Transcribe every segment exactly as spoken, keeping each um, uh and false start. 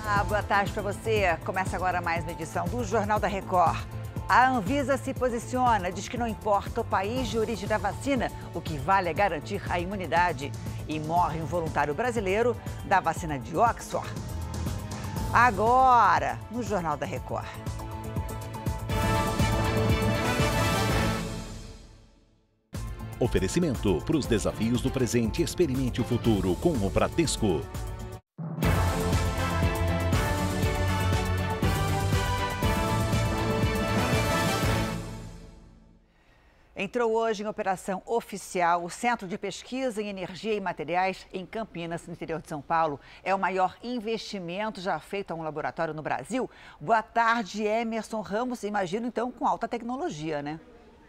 Olá, boa tarde para você. Começa agora mais uma edição do Jornal da Record. A Anvisa se posiciona, diz que não importa o país de origem da vacina, o que vale é garantir a imunidade. E morre um voluntário brasileiro da vacina de Oxford. Agora, no Jornal da Record. Oferecimento para os desafios do presente, experimente o futuro com o Bradesco. Entrou hoje em operação oficial o Centro de Pesquisa em Energia e Materiais em Campinas, no interior de São Paulo. É o maior investimento já feito a um laboratório no Brasil. Boa tarde, Emerson Ramos. Imagino, então, com alta tecnologia, né?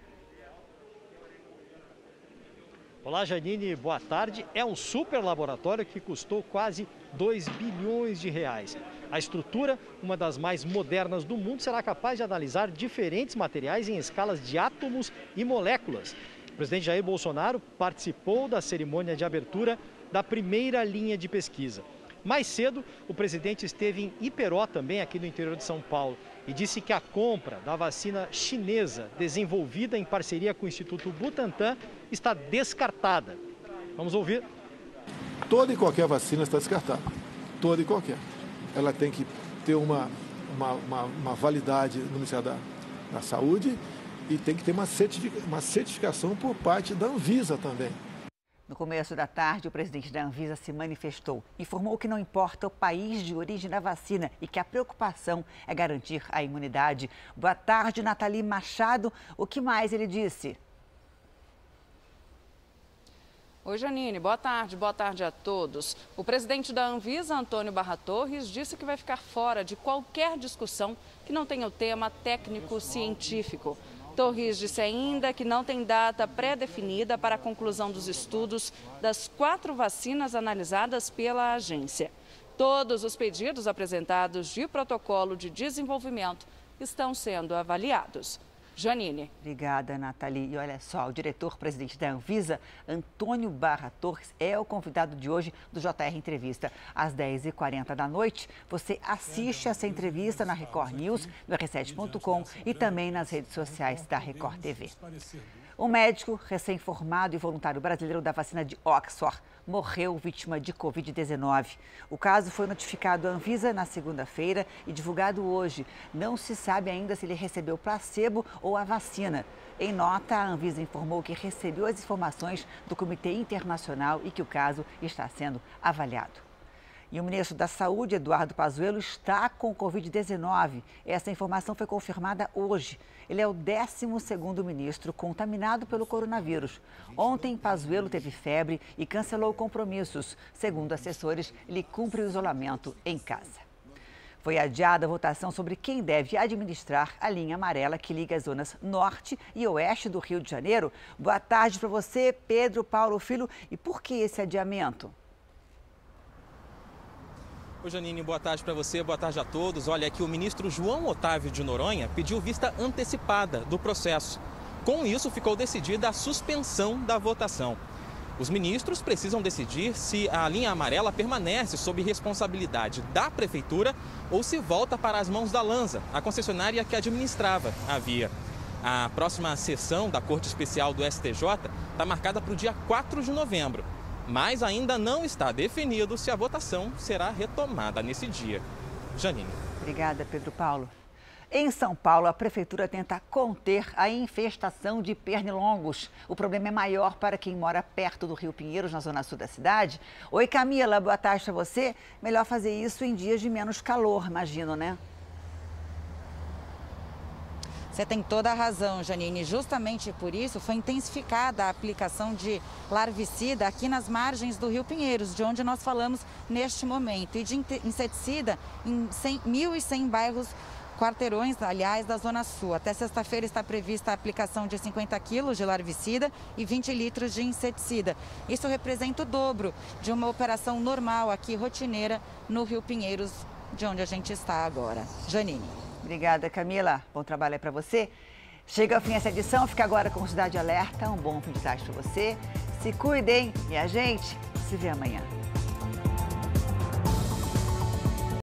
Olá, Janine, boa tarde. É um super laboratório que custou quase dois bilhões de reais. A estrutura, uma das mais modernas do mundo, será capaz de analisar diferentes materiais em escalas de átomos e moléculas. O presidente Jair Bolsonaro participou da cerimônia de abertura da primeira linha de pesquisa. Mais cedo, o presidente esteve em Iperó, também aqui no interior de São Paulo, e disse que a compra da vacina chinesa, desenvolvida em parceria com o Instituto Butantan, está descartada. Vamos ouvir. Toda e qualquer vacina está descartada. Toda e qualquer. Ela tem que ter uma, uma, uma, uma validade no Ministério da, da Saúde e tem que ter uma, certific, uma certificação por parte da Anvisa também. No começo da tarde, o presidente da Anvisa se manifestou. Informou que não importa o país de origem da vacina e que a preocupação é garantir a imunidade. Boa tarde, Nathalie Machado. O que mais ele disse? Oi, Janine. Boa tarde. Boa tarde a todos. O presidente da Anvisa, Antônio Barra Torres, disse que vai ficar fora de qualquer discussão que não tenha o tema técnico-científico. Torres disse ainda que não tem data pré-definida para a conclusão dos estudos das quatro vacinas analisadas pela agência. Todos os pedidos apresentados de protocolo de desenvolvimento estão sendo avaliados. Janine. Obrigada, Nathalie. E olha só, o diretor-presidente da Anvisa, Antônio Barra Torres, é o convidado de hoje do J R Entrevista. Às dez e quarenta da noite, você assiste essa entrevista na Record News, no R sete ponto com e também nas redes sociais da Record T V. Um médico recém-formado e voluntário brasileiro da vacina de Oxford morreu vítima de covid dezenove. O caso foi notificado à Anvisa na segunda-feira e divulgado hoje. Não se sabe ainda se ele recebeu placebo ou a vacina. Em nota, a Anvisa informou que recebeu as informações do Comitê Internacional e que o caso está sendo avaliado. E o ministro da Saúde, Eduardo Pazuello, está com covid dezenove. Essa informação foi confirmada hoje. Ele é o décimo segundo ministro contaminado pelo coronavírus. Ontem, Pazuello teve febre e cancelou compromissos. Segundo assessores, ele cumpre o isolamento em casa. Foi adiada a votação sobre quem deve administrar a linha amarela que liga as zonas norte e oeste do Rio de Janeiro. Boa tarde para você, Pedro Paulo Filho. E por que esse adiamento? Oi, Janine, boa tarde para você, boa tarde a todos. Olha, aqui o ministro João Otávio de Noronha pediu vista antecipada do processo. Com isso, ficou decidida a suspensão da votação. Os ministros precisam decidir se a linha amarela permanece sob responsabilidade da prefeitura ou se volta para as mãos da Lanza, a concessionária que administrava a via. A próxima sessão da Corte Especial do S T J está marcada para o dia quatro de novembro. Mas ainda não está definido se a votação será retomada nesse dia. Janine. Obrigada, Pedro Paulo. Em São Paulo, a prefeitura tenta conter a infestação de pernilongos. O problema é maior para quem mora perto do Rio Pinheiros, na zona sul da cidade. Oi, Camila, boa tarde para você. Melhor fazer isso em dias de menos calor, imagino, né? Você tem toda a razão, Janine. Justamente por isso foi intensificada a aplicação de larvicida aqui nas margens do Rio Pinheiros, de onde nós falamos neste momento, e de inseticida em mil e cem bairros, quarteirões, aliás, da Zona Sul. Até sexta-feira está prevista a aplicação de cinquenta quilos de larvicida e vinte litros de inseticida. Isso representa o dobro de uma operação normal aqui, rotineira, no Rio Pinheiros, de onde a gente está agora. Janine. Obrigada, Camila. Bom trabalho aí para você. Chega ao fim essa edição, fica agora com Cidade Alerta. Um bom fim de tarde para você. Se cuidem e a gente se vê amanhã.